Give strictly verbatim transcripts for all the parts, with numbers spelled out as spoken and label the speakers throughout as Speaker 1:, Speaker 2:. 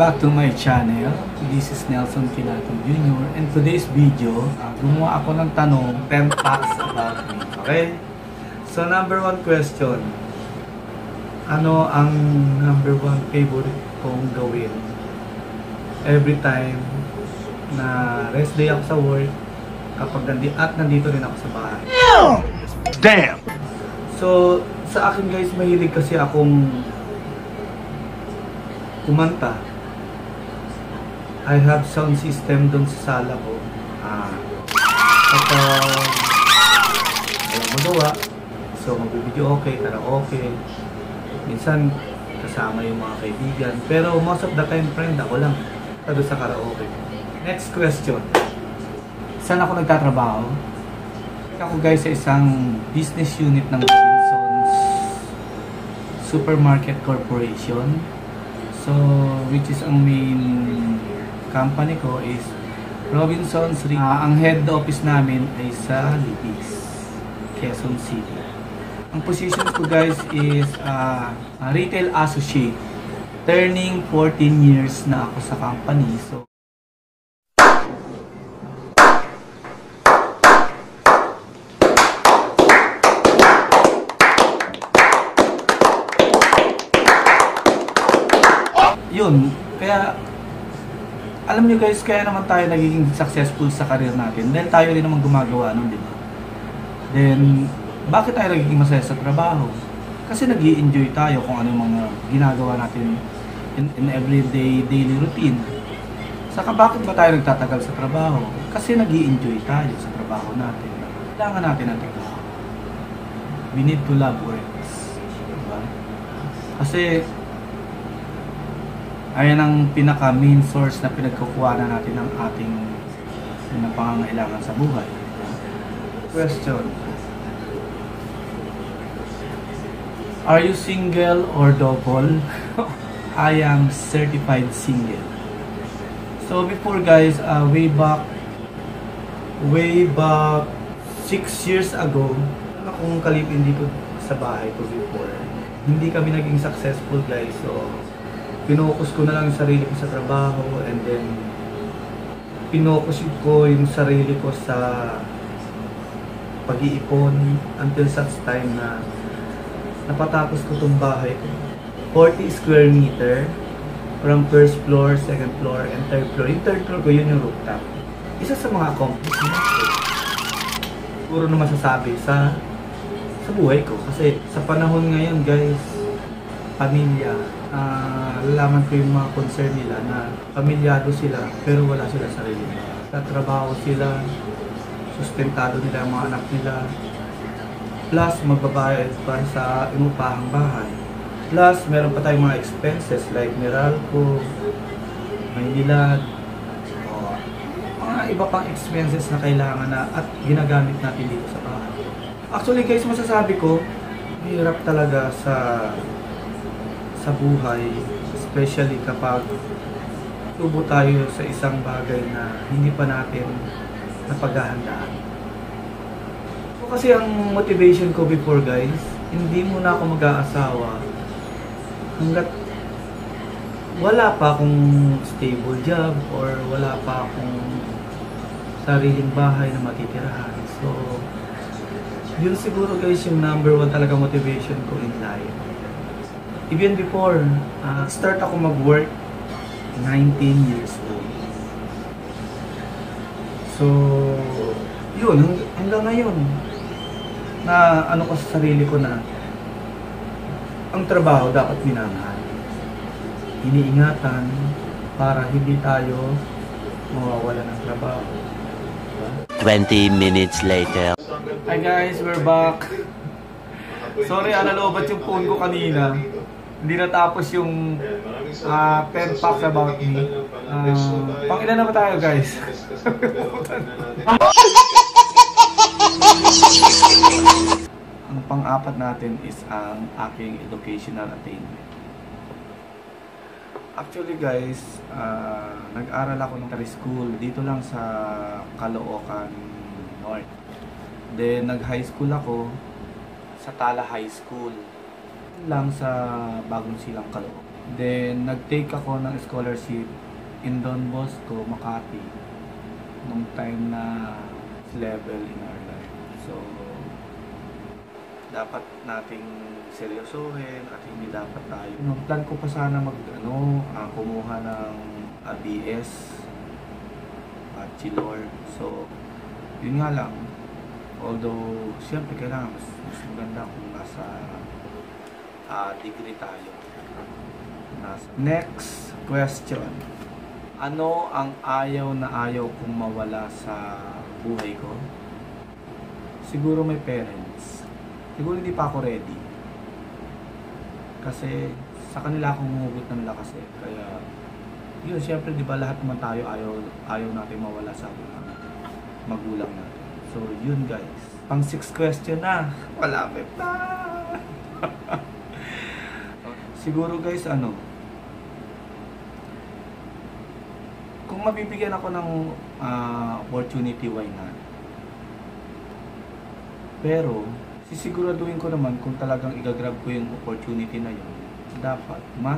Speaker 1: back to my channel. This is Nelson Kilato Junior And today's video, uh, gumawa ako ng tanong, ten facts about me. Okay? So number one question. Ano ang number one favorite kong gawin every time na rest day ako sa work, kapag nandito, at nandito rin ako sa bahay?
Speaker 2: Damn!
Speaker 1: So, sa akin guys, mahilig kasi akong kumanta. I have sound system doon sa sala ko. Ah, kapag walang magawa, so magbibideo okay, karaoke. Minsan, kasama yung mga kaibigan. Pero most of the time, friend, ako lang. Tado sa karaoke. Next question. Saan ako nagtatrabaho? Ako guys sa isang business unit ng Robinsons Supermarket Corporation. So, which is ang main company ko is Robinsons. Uh, ang head office namin ay sa Libis, Quezon City. Ang position ko guys is uh, a retail associate. Turning fourteen years na ako sa company. So, yun, kaya alam nyo guys, kaya naman tayo nagiging successful sa career natin dahil tayo rin naman gumagawa nun, di ba? Then, bakit tayo nagiging masaya sa trabaho? Kasi nag-i-enjoy tayo kung ano yung mga ginagawa natin in, in everyday daily routine. Saka bakit ba tayo nagtatagal sa trabaho? Kasi nag-i-enjoy tayo sa trabaho natin. Kailangan natin ang trabaho. We need to love work. Diba? Kasi ayan ang pinaka main source na pinagkukuha na natin ng ating ng pangangailangan sa buhay. Question. Are you single or double? I am certified single. So before guys, uh, way back way back six years ago, akong kalipin dito sa bahay ko before. Hindi kami naging successful guys. So pinokus ko na lang yung sarili ko sa trabaho, and then pinokus ko yung sarili ko sa pag-iipon until such time na napatapos ko itong bahay ko. forty square meter from first floor, second floor, and third floor. Yung third floor ko, yun yung rooftop. Isa sa mga accomplishments ko. Puro na masasabi sa sa buhay ko. Kasi sa panahon ngayon guys, pamilya, uh, lalaman ko yung mga concern nila na pamilyado sila pero wala sila sarili nila. Tatrabaho sila, sustentado nila ang mga anak nila, plus magbabayad pa sa inupahang bahay. Plus meron pa tayong mga expenses like Meralco, Maynilad, o mga iba pang expenses na kailangan na at ginagamit natin dito sa bahay. Actually guys, masasabi ko, hirap talaga sa sa buhay, especially kapag tubo tayo sa isang bagay na hindi pa natin napaghahandaan. So, kasi ang motivation ko before guys, hindi muna ako mag-aasawa hanggat wala pa akong stable job or wala pa akong sariling bahay na matitirahan. So, yun siguro guys yung number one talaga motivation ko in life. Even before, uh, start ako mag-work nineteen years old. So, yun, hang hanggang ngayon, na ano ko sa sarili ko na ang trabaho dapat minamahal. Iniingatan para hindi tayo mawawala ng trabaho.
Speaker 2: twenty minutes later.
Speaker 1: Hi guys, we're back. Sorry, nalobat yung phone ko kanina. Hindi natapos yung uh, ten facts about me. Uh, pang ilan na ba tayo guys? Ang pang-apat natin is ang aking educational attainment. Actually guys, uh, nag-aral ako ng elementary school dito lang sa Caloocan North. Then nag-high school ako sa Tala High School lang sa Bagong Silang Caloocan. Then, nag-take ako ng scholarship in Don Bosco, Makati, nung time na level in our life. So, dapat nating seryosohin at hindi dapat tayo. No, plan ko pa sana mag, ano, uh, kumuha ng uh, B S, Bachelor. So, yun nga lang. Although, siyempre kailangan mas, mas maganda kung nasa uh, degree tayo. Nasa. Next question. Ano ang ayaw na ayaw kong mawala sa buhay ko? Siguro may parents. Siguro hindi pa ako ready. Kasi sa kanila akong humugot ng lakas eh. Kaya, yun, siyempre di ba lahat naman tayo ayaw, ayaw natin mawala sa uh, magulang natin. So, yun guys. Pang sixth question na. Malapit na. Siguro guys, ano, kung mabibigyan ako ng uh, opportunity, why not? Pero, sisiguraduhin ko naman kung talagang igagrab ko yung opportunity na yun, dapat mas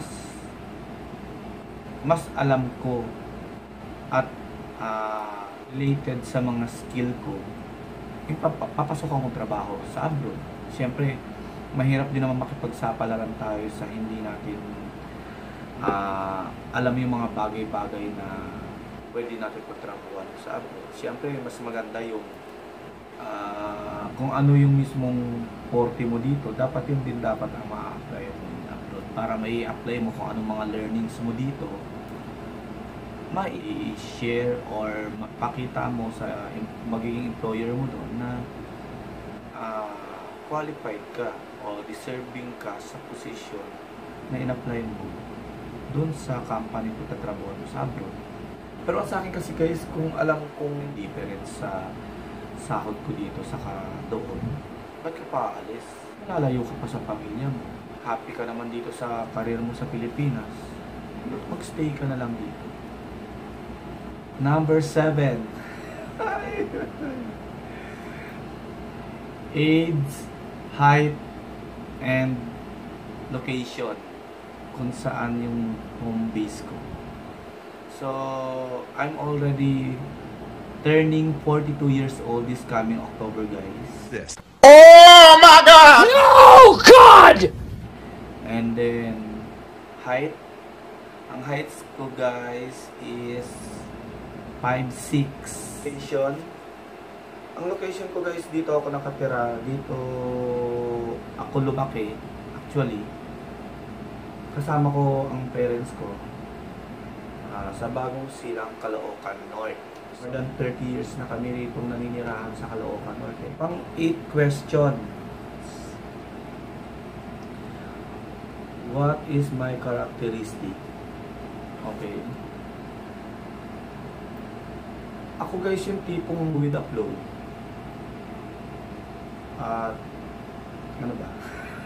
Speaker 1: mas alam ko at uh, related sa mga skill ko, papasok akong trabaho sa abroad. Siyempre, mahirap din naman makipagsapalaran tayo sa hindi natin uh, alam yung mga bagay-bagay na pwede natin pagtrabahuan sa abroad. Siyempre, mas maganda yung uh, kung ano yung mismong forte mo dito, dapat yun din dapat ang ma-apply mo in abroad. Para may apply mo kung anong mga learnings mo dito, ma-share or mapakita mo sa magiging employer mo doon na uh, qualified ka o deserving ka sa position na in-apply mo doon sa company ko tatrabaho mo sa abroad. Pero sa akin kasi guys, kung alam kong difference sa sahod ko dito saka doon, ba't ka pa aalis? Malalayo ka pa sa pamilya mo. Happy ka naman dito sa career mo sa Pilipinas. Mag-stay ka na lang dito. Number seven. Age, height, and location. Kung saan yung home base ko. So, I'm already turning forty-two years old this coming October, guys.
Speaker 2: This. Oh my God! No, God!
Speaker 1: And then, height. Ang heights ko, guys, is five six. Location. Ang location ko, guys, dito ako nakatira. Dito ako lumaki. Actually, kasama ko ang parents ko. Uh, sa Bagong Silang, Caloocan North. More than thirty years na kami rito naninirahan sa Caloocan North. Eh. Pang eighth question. What is my characteristic? Okay. Ako guys yung tipong with upload. At uh, ano ba?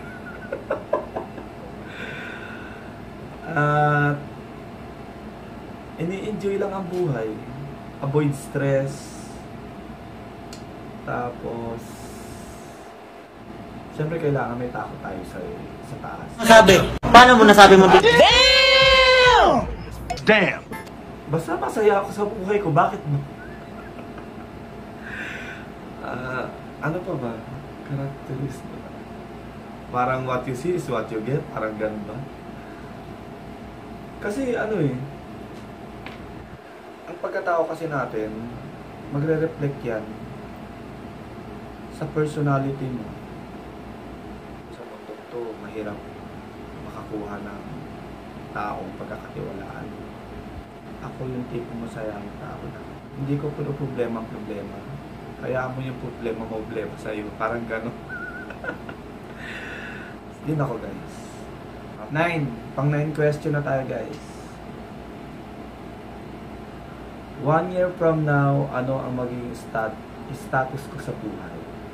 Speaker 1: At uh, ini-enjoy lang ang buhay. Avoid stress. Tapos siyempre kailangan may takot tayo sa, sa taas.
Speaker 3: Sabi, paano mo nasabi mo?
Speaker 2: Damn! Damn!
Speaker 1: Basta masaya ako sa buhay ko. Bakit ba? uh, ano pa ba? Characteristic. Parang what you see is what you get. Parang ganun ba? Kasi ano eh, ang pagkatao kasi natin, magre-reflect yan sa personality mo. Sa mundo to, mahirap makakuha ng taong pagkakatiwalaan. Ako yung tipong masayang tao na hindi ko puro problema ang problema. Kaya mo yung problema mo problema sa'yo. Parang gano'n. Din ako guys. Nine. Pang nine question na tayo guys. One year from now, ano ang magiging stat status ko sa buhay?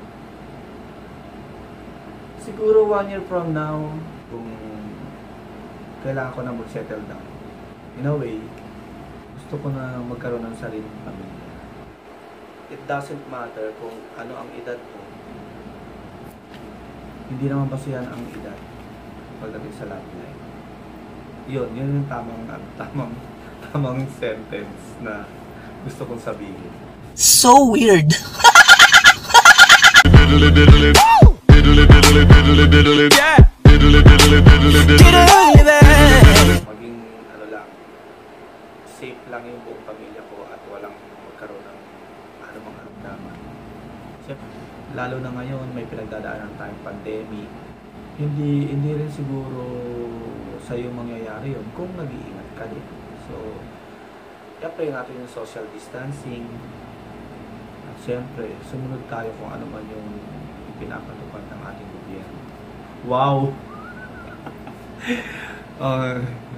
Speaker 1: Siguro one year from now, kung kailangan ko na mag-settle down. In a way, gusto ko na magkaroon ng sariling pamilya. It doesn't matter kung ano ang edad mo. Hindi naman basihan ang edad pagdating sa love life. yun, yun yung tamang, tamang, tamang sentence na gusto kong sabihin.
Speaker 4: So weird.
Speaker 1: Maging ano lang, safe lang yung buong pamilya ko at walang magkaroon ng anumang aramdaman. Siyempre, lalo na ngayon may pinagdadaanan tayong pandemic. Hindi hindi rin siguro sa iyo mangyayari yun kung nag-iingat ka din. So, i-apply natin yung social distancing. At siyempre, sumunod tayo kung ano man yung pinapatupad ng ating gobyerno. Wow! uh,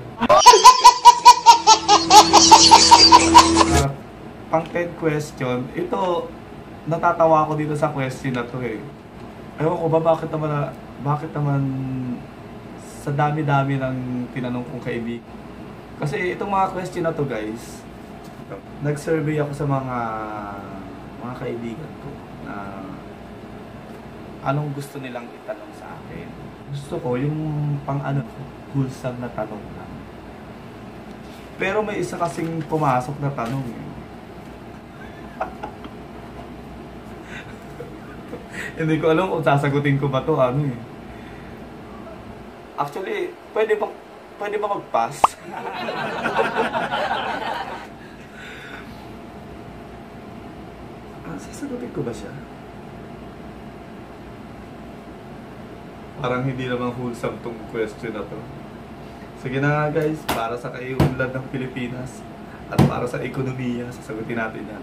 Speaker 1: uh, pang ten question, ito, natatawa ako dito sa question na to eh. Ewan ko ba, bakit naman, na, bakit naman sa dami-dami ng tinanong kong kaibig. Kasi itong mga question na to guys, nag-survey ako sa mga mga kaibigan ko na anong gusto nilang itanong sa akin. Gusto ko yung pang ano, wholesome na tanong lang. Pero may isa kasing pumasok na tanong eh. Hindi ko alam kung sasagutin ko ba to ano eh. Actually, pwede ba pwede ba mag-pass? Ah, sasagutin ko ba siya? Parang hindi naman wholesome tong question na to. Sige na nga guys, para sa kaiunlad ng Pilipinas at para sa ekonomiya, sasagutin natin yan.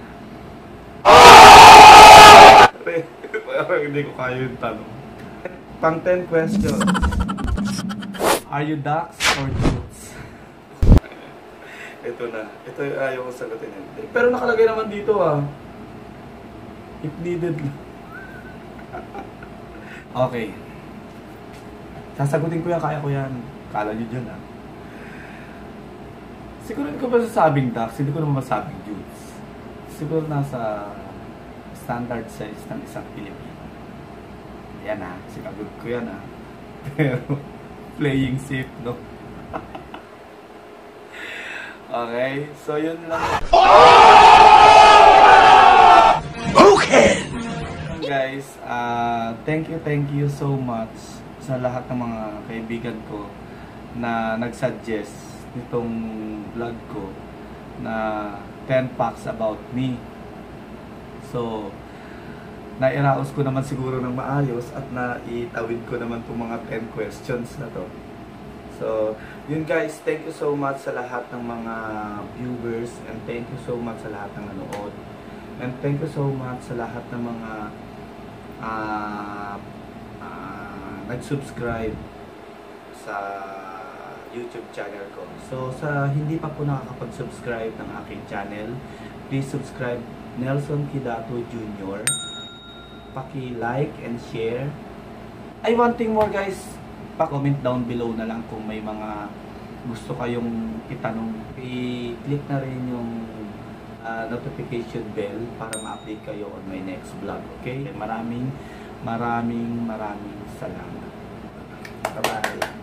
Speaker 1: Parang hindi ko kaya yung tanong. Pang ten questions. Are you ducks or dudes? Ito na. Ito yung ayaw ko sagutin yan. Pero nakalagay naman dito ah. If needed. Okay. Sasagutin ko yan, kaya ko yan. Kala nyo dyan ah. Siguro hindi ko ba sasabing ducks, hindi ko naman masabing dudes. Siguro nasa standard size ng isang Pilipino. Yan ah, sinagot ko yan ah. Pero, playing safe, no? Okay, so yun lang. Okay! Guys, uh, thank you, thank you so much sa lahat ng mga kaibigan ko na nag-suggest nitong vlog ko na ten facts about me. So, nairaos ko naman siguro ng maayos at naitawid ko naman itong mga ten questions na to. So, yun guys, thank you so much sa lahat ng mga viewers and thank you so much sa lahat ng nanood. And thank you so much sa lahat ng mga uh, uh, nag-subscribe sa YouTube channel ko. So, sa hindi pa po nakakapag-subscribe ng aking channel, please subscribe Nelson Kidato Junior Paki-like and share. Ay, one thing more guys, pa-comment down below na lang kung may mga gusto kayong itanong. I-click na rin yung uh, notification bell para ma-update kayo on my next vlog. Okay? Maraming, maraming, maraming salamat. Bye-bye.